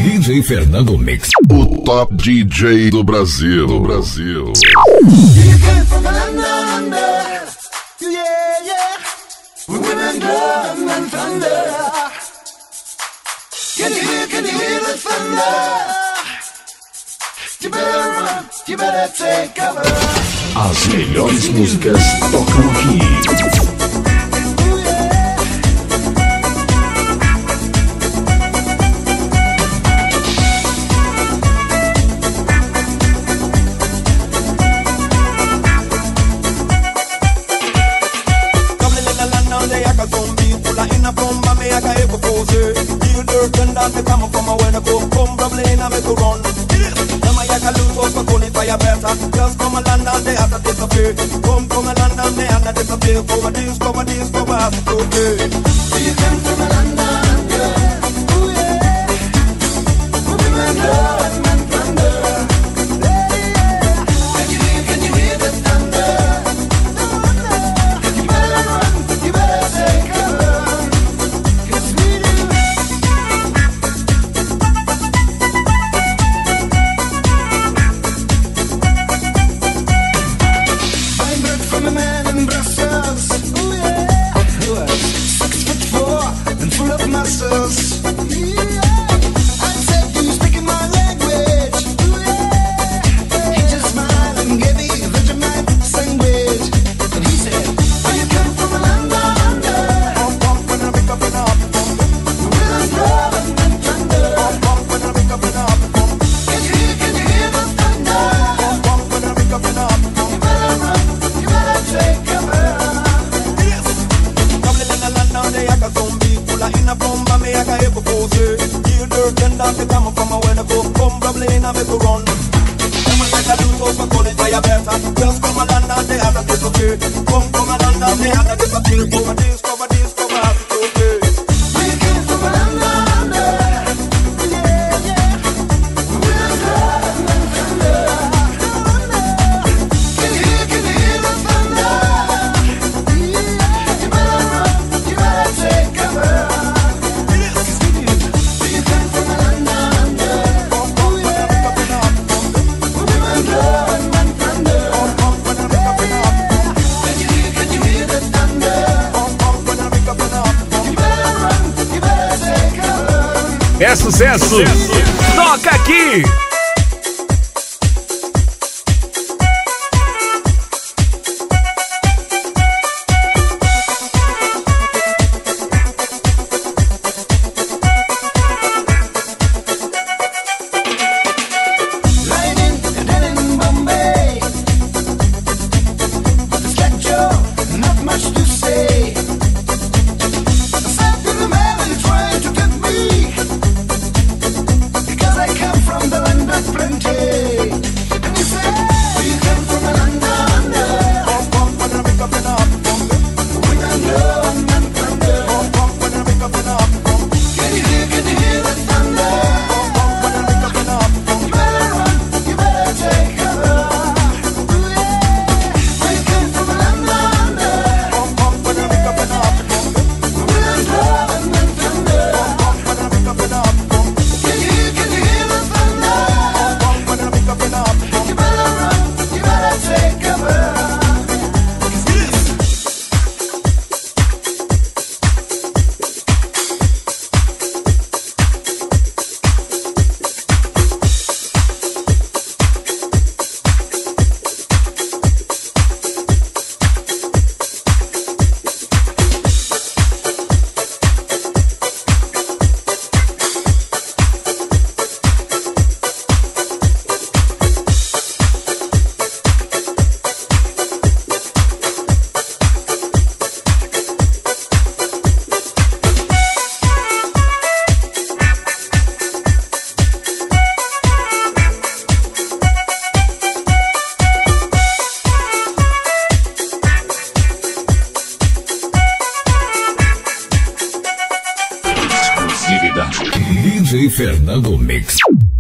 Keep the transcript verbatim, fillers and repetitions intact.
D J Fernando Mix. O top D J do Brasil. Do Brasil. Can you hear, can you hear the thunder? You better run, you better take cover. As melhores músicas tocam aqui. Me come from a when I go come probably in a make a run. Now my yak a lose was for calling fire better. Just come a land and they have to disappear. Come come a land and they have to disappear. Cover this, cover this, cover us, it's okay. You come from a land down, yeah. Ooh yeah. Moving and blood and thunder. Yeah. Can you hear, can you hear the thunder? You better run, you better take cover. Cause we do. From a man in Brussels, ooh yeah, six foot four and full of muscles. Yeah, I said you speaking my language, ooh yeah. He just smiled and gave me a Vegemite sandwich, and he said, "Oh, you come from a land down under." Pump pump when I pick up and up. With a love and thunder. Pump pump when I pick up and up. Can you hear, can you hear the thunder? Pump pump when I pick up and up. You better run, you better take cover. Yes. Come in a land now they got some people in a bomb and me I got a pose. You dirt and dance come from a when I go come probably in a make a run. Come like a do so for calling fire better. Just come a land and they have to disappear. Come come a land and they have to disappear. Cover this, cover this, cover us, it's okay. We came from a land down under. Yeah, yeah. With a love and thunder. Can you hear, can you hear the thunder? Yeah. You better run, you better take cover. Cause we do. We came from a land down under. Pump pump when I pick up and up. With a love and thunder. Pump pump when I pick up and up. Can you hear, can you hear the thunder? Pump pump when I pick up and up. You better run, you better take cover. É sucesso! Toca aqui! Lightning and then in Bombay. It's like Joe, not much to say. I said to the man who's trying to get me, because I come from the land of plenty. And he said, we come from a land down under. Pump pump when I pick up and up. With a love and thunder. Pump pump when I pick up and up. Can you hear, can you hear the thunder? Pump pump when I pick up and up. You better run, you better take cover. Ooh yeah, we come from a land down under. Pump pump when I pick up and up. With a love and thunder. Pump when I pick up and up. Can you hear, can you hear the thunder? Pump when I pick up and up. You better run, you better take cover. D J Fernando Mix.